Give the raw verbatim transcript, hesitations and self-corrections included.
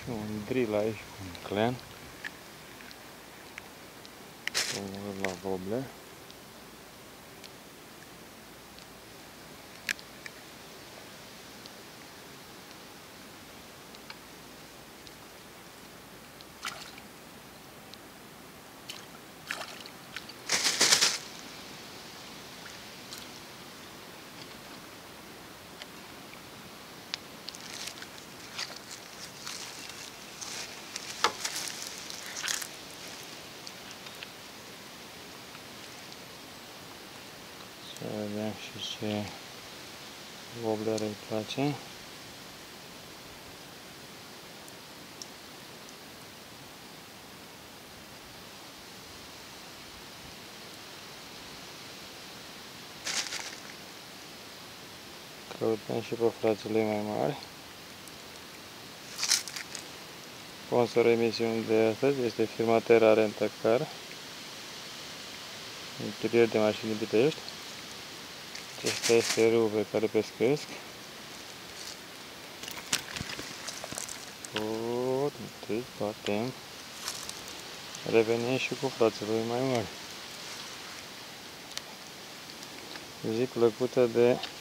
Și un drill aici cu un clen. Omorât la voble. Să vedem și ce wobbler îi place. Căutăm și pe frații lui mai mari. Sponsorul emisiunii de astăzi este firma Terra Rent-A-Car, interior de mașini din Pitești. Acesta este râul pe care pescuiesc. Tot, întâi batem. Revenim și cu frații lui mai mari. Zi plăcută de